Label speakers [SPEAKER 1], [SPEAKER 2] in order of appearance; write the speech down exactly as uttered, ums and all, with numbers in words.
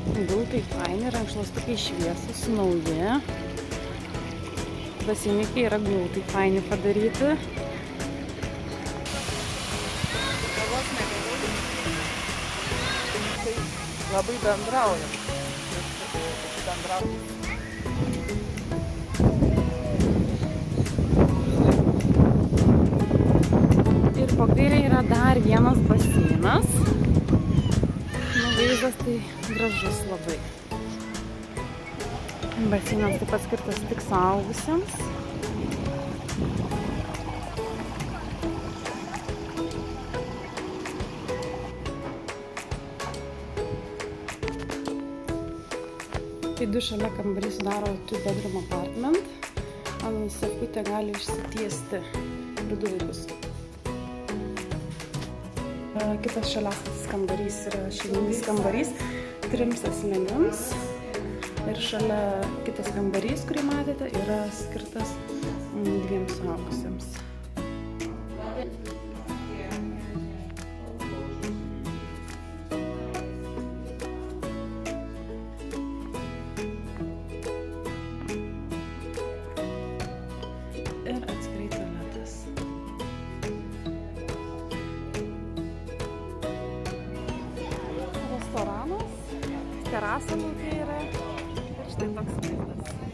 [SPEAKER 1] Gultai faini, rankšluostukai šviesus, nauji. Baseiniukai yra gultai faini padaryti.
[SPEAKER 2] Labai bendraujam. Bendraujam.
[SPEAKER 1] Ir po kairę yra dar vienas baseinas. Nu, vaizdas tai gražus labai. Baseinas taip pat skirtas tik suaugusiems. Tai du šalia kambarys sudaro two bedroom apartment. Ant sofutė gali išsitiesti vidurius. Kitas šalias kambarys yra šeiminis kambarys trims asmenims. Ir šalia kitas kambarys, kurį matėte, yra skirtas dviem suaugusiems. Ir atskirai tualetas. Restoranas, terasa lauke yra ir štai toks vaizdas.